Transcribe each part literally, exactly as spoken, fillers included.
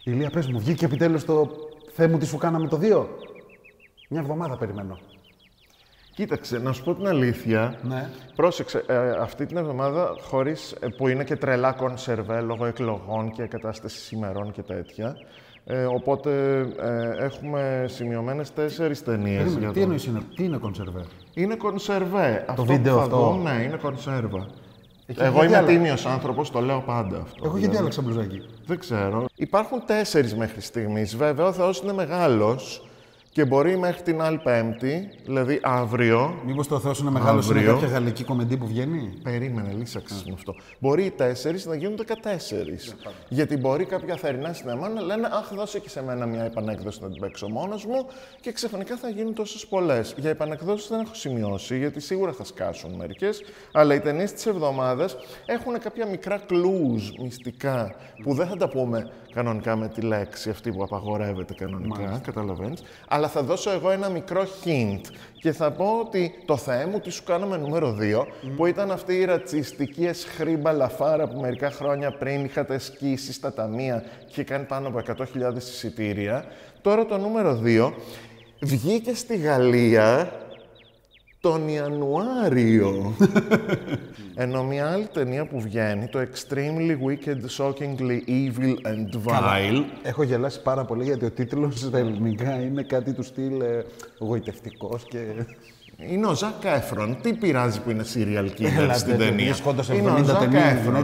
Ηλία, πες μου, βγήκε επιτέλους το Θεέ μου τι σου κάναμε το δύο. Μια εβδομάδα περιμένω. Κοίταξε, να σου πω την αλήθεια. Ναι. Πρόσεξε, ε, αυτή την εβδομάδα, χωρίς, ε, που είναι και τρελά κονσερβέ λόγω εκλογών και κατάστασης ημερών και τέτοια. Ε, οπότε ε, έχουμε σημειωμένες τέσσερις ταινίες. Τι, το... εννοείς είναι, τι είναι κονσερβέ? Είναι κονσερβέ. Το αυτό βίντεο που θα αυτό. δω, ναι, είναι κονσέρβα. Έχει, Εγώ είμαι άλλα... τίμιος άνθρωπος, το λέω πάντα αυτό. Εγώ γιατί άλλαξα μπλουζάκι? Δεν ξέρω. Υπάρχουν τέσσερις μέχρι στιγμής. Βέβαια, ο Θεός είναι μεγάλος και μπορεί μέχρι την άλλη Πέμπτη, δηλαδή αύριο. Μήπως το Θεός είναι μεγάλος, είναι κάποια γαλλική κομμεντή που βγαίνει? Περίμενε, λύσαξες με αυτό. Μπορεί οι τέσσερις να γίνουν δεκατέσσερις. Yeah, γιατί μπορεί κάποια θερινά σινεμά να λένε «Αχ, δώσε και σε μένα μια επανέκδοση να την παίξω μόνος μου» και ξαφνικά θα γίνουν τόσες πολλές. Για επανεκδόσεις δεν έχω σημειώσει, γιατί σίγουρα θα σκάσουν μερικές, αλλά οι ταινίες της εβδομάδας έχουν κάποια μικρά clues μυστικά που δεν θα τα πούμε κανονικά με τη λέξη αυτή που απαγορεύεται κανονικά, καταλαβαίνεις. Αλλά θα δώσω εγώ ένα μικρό hint και θα πω ότι το Θεέ μου τι σου κάναμε νούμερο δύο, mm. που ήταν αυτή η ρατσιστική εσχρή μπαλαφάρα που μερικά χρόνια πριν είχατε σκίσει στα ταμεία και είχε κάνει πάνω από εκατό χιλιάδες εισιτήρια. Τώρα το νούμερο δύο βγήκε στη Γαλλία τον Ιανουάριο. Ενώ μια άλλη ταινία που βγαίνει, το Extremely Wicked, Shockingly Evil and Vile. Έχω γελάσει πάρα πολύ γιατί ο τίτλος στα ελληνικά είναι κάτι του στυλ ε, γοητευτικός και... Είναι ο Ζακ Έφρον. Τι πειράζει που είναι serial killer στην ταινία? Είναι ο Ζακ Έφρον.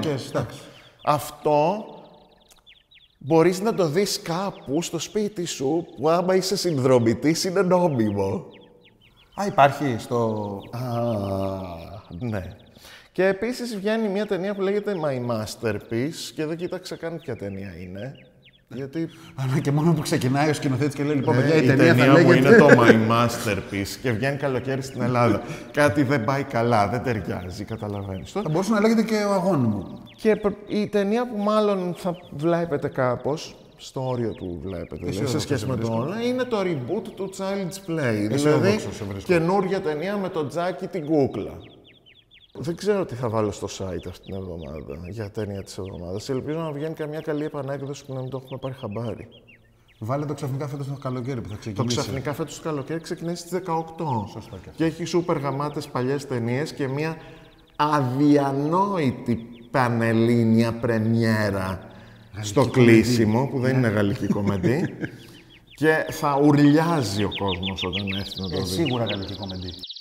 Αυτό μπορείς να το δεις κάπου στο σπίτι σου που άμα είσαι συνδρομητής είναι νόμιμο. Α, υπάρχει στο... Α, ναι. Και επίσης βγαίνει μια ταινία που λέγεται My Masterpiece και δεν κοίταξα καν ποια ταινία είναι. Γιατί... Αλλά και μόνο που ξεκινάει ο σκηνοθέτης και λέει λοιπόν, ε, παιδιά, η, η ταινία, ταινία θα μου λέγεται... είναι το My Masterpiece και βγαίνει καλοκαίρι στην Ελλάδα. Κάτι δεν πάει καλά, δεν ταιριάζει, καταλαβαίνεις. Θα μπορούσε να λέγεται και ο αγώνι μου. Και η ταινία που μάλλον θα βλέπετε κάπως, στο όριο του βλέπετε, δηλαδή, σε σχέση με το όλα, είναι το reboot του Child's Play. Δηλαδή, καινούργια ταινία με τον Τζάκι την κούκλα. Δεν ξέρω τι θα βάλω στο site αυτήν την εβδομάδα, για ταινία της εβδομάδας. Ελπίζω να βγαίνει καμιά καλή επανέκδοση που να μην το έχουμε πάρει χαμπάρι. Βάλε το ξαφνικά φέτος το καλοκαίρι που θα ξεκινήσει. Το ξαφνικά φέτος το καλοκαίρι ξεκινήσει στις δεκαοκτώ. Σωστό και αυτό. Και έχει σούπερ γαμάτες παλιές ταινίες και μια αδιανόητη πανελλήνια πρεμιέρα στο κλείσιμο, που δεν είναι γαλλική κομμεντή. Και θα ουρλιάζει ο κόσμος όταν έρθει να το δει. Ε, σίγουρα γαλλική κομμεντή.